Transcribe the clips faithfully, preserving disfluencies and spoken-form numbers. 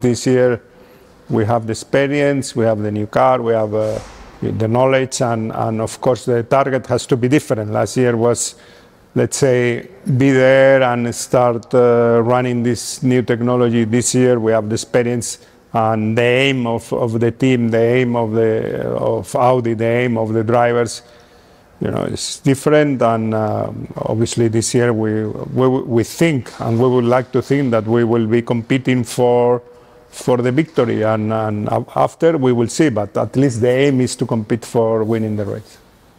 This year we have the experience, we have the new car, we have uh, the knowledge, and, and of course the target has to be different. Last year was, let's say, be there and start uh, running this new technology. This year we have the experience and the aim of, of the team, the aim of, the, of Audi, the aim of the drivers. You know, it's different, and uh, obviously this year we, we we think, and we would like to think that we will be competing for for the victory, and, and after we will see. But at least the aim is to compete for winning the race.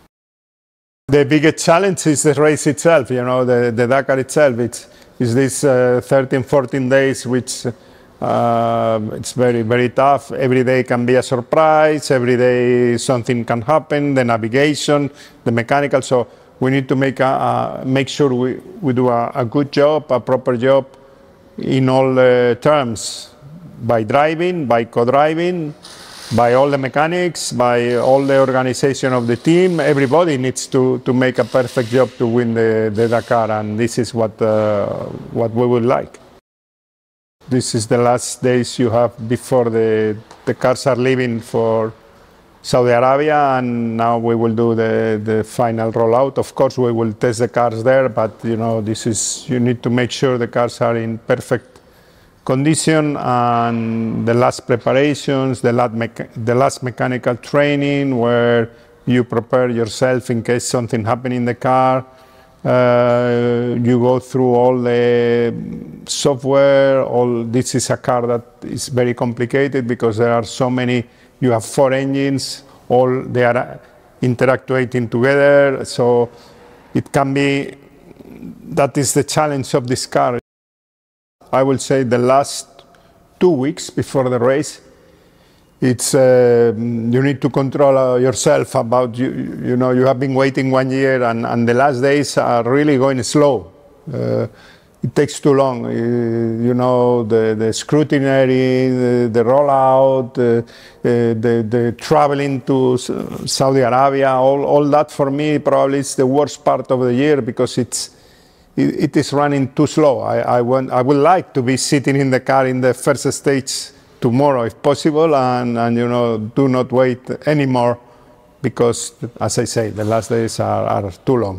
The biggest challenge is the race itself. You know, the, the Dakar itself. It's is this uh, thirteen, fourteen days, which uh, it's very very tough. Every day can be a surprise. Every day something can happen. The navigation, the mechanical. So we need to make a, a make sure we we do a, a good job, a proper job in all uh, terms. By driving, by co-driving, by all the mechanics, by all the organization of the team. Everybody needs to, to make a perfect job to win the, the Dakar, and this is what, uh, what we would like. This is the last days you have before the, the cars are leaving for Saudi Arabia, and now we will do the, the final rollout. Of course, we will test the cars there, but you know, this is, you need to make sure the cars are in perfect condition, and the last preparations, the last, the last mechanical training where you prepare yourself in case something happens in the car. Uh, you go through all the software. All this is a car that is very complicated because there are so many. You have four engines, all they are interacting together. So it can be, that is the challenge of this car. I will say the last two weeks before the race, it's uh, you need to control uh, yourself about, you, you know, you have been waiting one year, and, and the last days are really going slow. Uh, it takes too long. Uh, you know, the, the scrutiny, the, the rollout, uh, the, the traveling to Saudi Arabia, all, all that for me probably is the worst part of the year because it's It is running too slow. I, I, want, I would like to be sitting in the car in the first stage tomorrow if possible, and, and you know, do not wait anymore because, as I say, the last days are, are too long.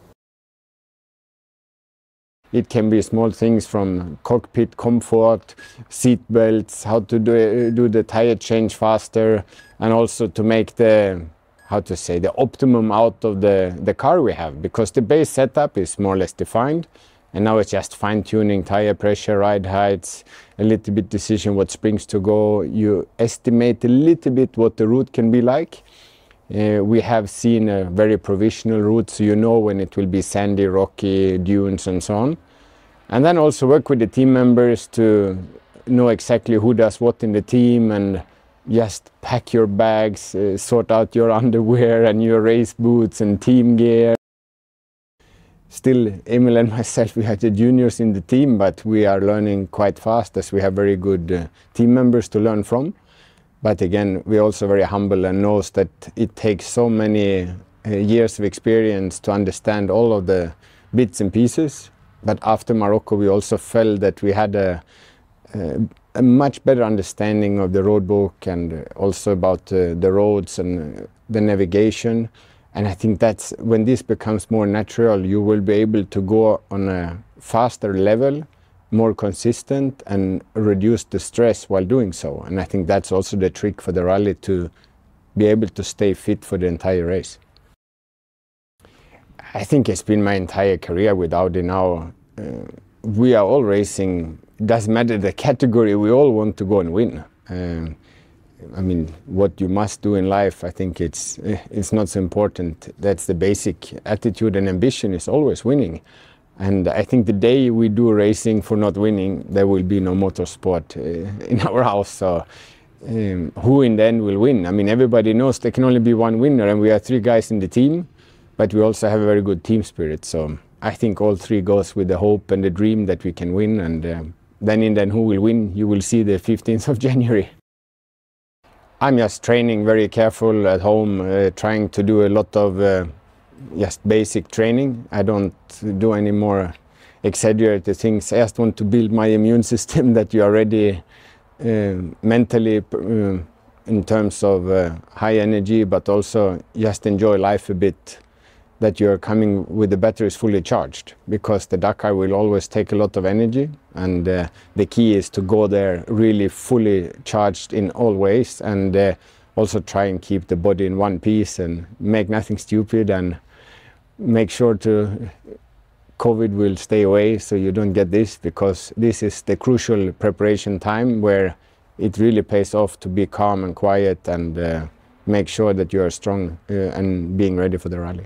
It can be small things from cockpit comfort, seat belts, how to do, do the tire change faster, and also to make the how to say, the optimum out of the, the car we have, because the base setup is more or less defined, and now it's just fine-tuning tire pressure, ride heights, a little bit decision what springs to go. You estimate a little bit what the route can be like. Uh, we have seen a very provisional route, so you know when it will be sandy, rocky, dunes and so on. And then also work with the team members to know exactly who does what in the team, and just pack your bags, uh, sort out your underwear and your race boots and team gear. Still, Emil and myself, we have the juniors in the team, but we are learning quite fast as we have very good uh, team members to learn from. But again, we're also very humble and knows that it takes so many uh, years of experience to understand all of the bits and pieces. But after Morocco, we also felt that we had a, a a much better understanding of the road book, and also about uh, the roads and uh, the navigation. And I think that's when this becomes more natural, you will be able to go on a faster level, more consistent, and reduce the stress while doing so. And I think that's also the trick for the rally, to be able to stay fit for the entire race. I think it's been my entire career with Audi now. Uh, we are all racing. Doesn't matter the category, we all want to go and win. Um, I mean, what you must do in life, I think it's it's not so important. That's the basic attitude, and ambition is always winning. And I think the day we do racing for not winning, there will be no motorsport uh, in our house. So um, who in the end will win? I mean, everybody knows there can only be one winner, and we are three guys in the team, but we also have a very good team spirit. So I think all three goes with the hope and the dream that we can win, and um, then in the end who will win, you will see the fifteenth of January. I'm just training very careful at home, uh, trying to do a lot of uh, just basic training. I don't do any more exaggerated things. I just want to build my immune system that you are ready uh, mentally, uh, in terms of uh, high energy, but also just enjoy life a bit, that you're coming with the batteries fully charged, because the Dakar will always take a lot of energy, and uh, the key is to go there really fully charged in all ways, and uh, also try and keep the body in one piece and make nothing stupid, and make sure to COVID will stay away so you don't get this, because this is the crucial preparation time where it really pays off to be calm and quiet and uh, make sure that you are strong uh, and being ready for the rally.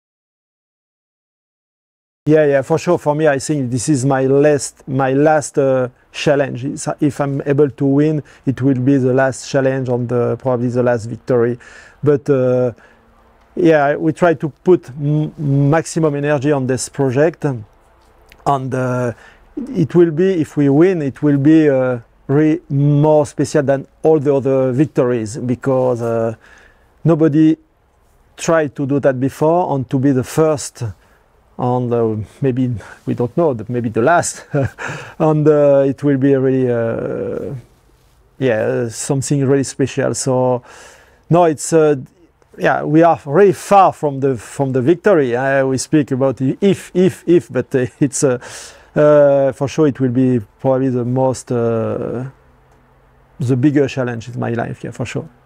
Yeah, yeah, for sure. For me, I think this is my last, my last uh, challenge. If I'm able to win, it will be the last challenge and the, probably the last victory. But uh, yeah, we try to put m maximum energy on this project, and uh, it will be, if we win, it will be uh, really more special than all the other victories, because uh, nobody tried to do that before, and to be the first. And uh, maybe, we don't know, but maybe the last. And uh, it will be really, uh, yeah, something really special. So, no, it's, uh, yeah, we are really far from the from the victory. Uh, we speak about the if, if, if, but uh, it's, uh, uh, for sure it will be probably the most, uh, the bigger challenge in my life, yeah, for sure.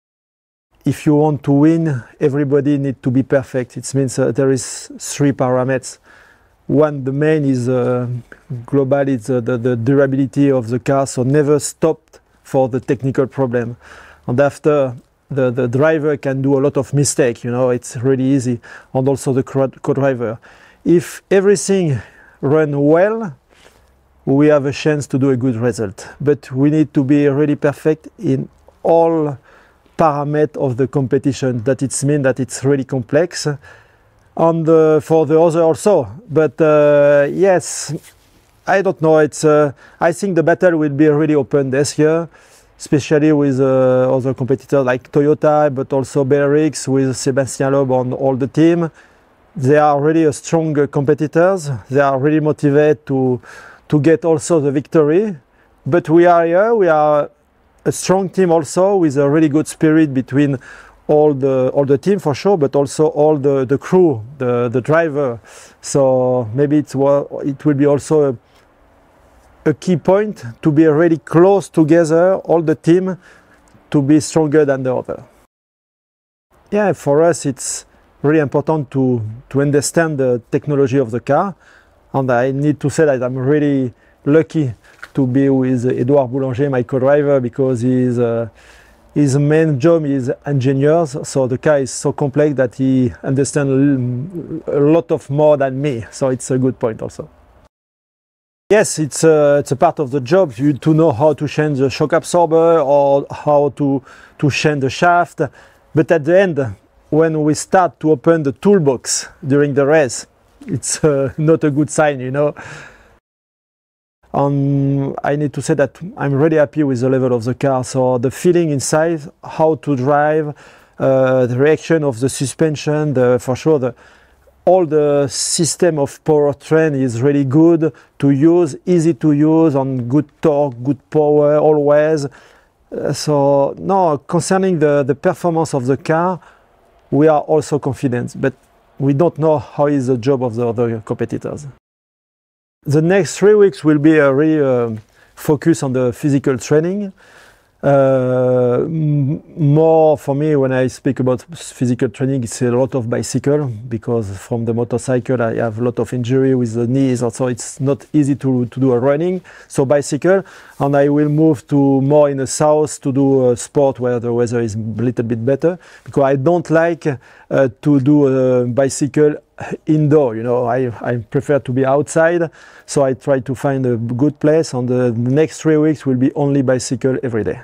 If you want to win, everybody needs to be perfect. It means uh, there is three parameters. One, the main is uh, global, it's uh, the, the durability of the car, so never stop for the technical problem. And after, the, the driver can do a lot of mistakes, you know, it's really easy. And also the co-driver. If everything runs well, we have a chance to do a good result. But we need to be really perfect in all parameter of the competition. That it means that it's really complex, and uh, for the other also. But uh, yes, I don't know. It's uh, I think the battle will be really open this year, especially with uh, other competitors like Toyota, but also B R X with Sébastien Loeb on all the team. They are really a strong competitors. They are really motivated to to get also the victory. But we are here. We are a strong team also, with a really good spirit between all the all the team for sure, but also all the the crew, the the driver. So maybe it's it will be also a, a key point to be really close together, all the team, to be stronger than the other. Yeah, for us it's really important to to understand the technology of the car, and I need to say that I'm really lucky to be with Edouard Boulanger, my co-driver, because he's, uh, his main job is engineers, so the car is so complex that he understands a lot of more than me, so it's a good point also. Yes, it's a, it's a part of the job, you, to know how to change the shock absorber or how to, to change the shaft, but at the end, when we start to open the toolbox during the race, it's uh, not a good sign, you know. Um, I need to say that I'm really happy with the level of the car, so the feeling inside, how to drive, uh, the reaction of the suspension, the, for sure the, all the system of powertrain is really good to use, easy to use, on good torque, good power always. Uh, so no, concerning the, the performance of the car, we are also confident, but we don't know how is the job of the other competitors. The next three weeks will be a really uh, focus on the physical training. Uh, more for me, when I speak about physical training, it's a lot of bicycle, because from the motorcycle I have a lot of injury with the knees, so it's not easy to, to do a running. So bicycle, and I will move to more in the south to do a sport where the weather is a little bit better, because I don't like uh, to do a bicycle indoor, you know, I, I prefer to be outside, so I try to find a good place, and the next three weeks will be only bicycle every day.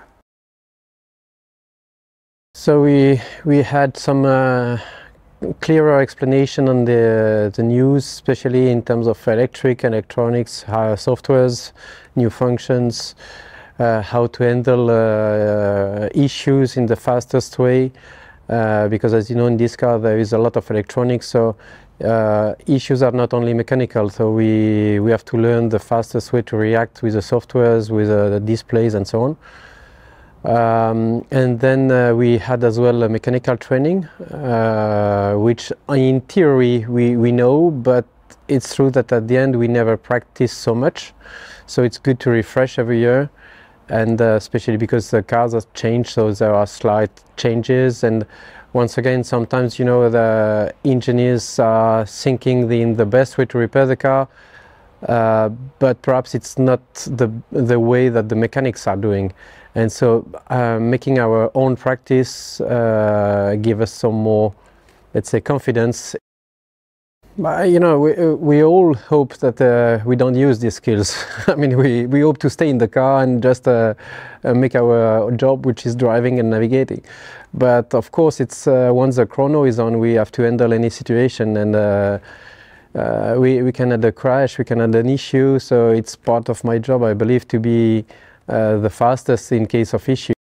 So we we had some uh, clearer explanation on the the news, especially in terms of electric, electronics, uh, softwares, new functions, uh, how to handle uh, issues in the fastest way. Uh, because as you know, in this car there is a lot of electronics, so uh, issues are not only mechanical, so we, we have to learn the fastest way to react with the softwares, with uh, the displays and so on. Um, and then uh, we had as well a mechanical training, uh, which in theory we, we know, but it's true that at the end we never practice so much. So it's good to refresh every year, and uh, especially because the cars have changed, so there are slight changes. And once again, sometimes, you know, the engineers are thinking the, in the best way to repair the car, uh, but perhaps it's not the, the way that the mechanics are doing. And so uh, making our own practice uh, give us some more, let's say, confidence. But, you know, we, we all hope that uh, we don't use these skills. I mean, we, we hope to stay in the car and just uh, uh, make our job, which is driving and navigating. But of course, it's uh, once the chrono is on, we have to handle any situation, and uh, uh, we, we can have a crash, we can have an issue. So it's part of my job, I believe, to be uh, the fastest in case of issue.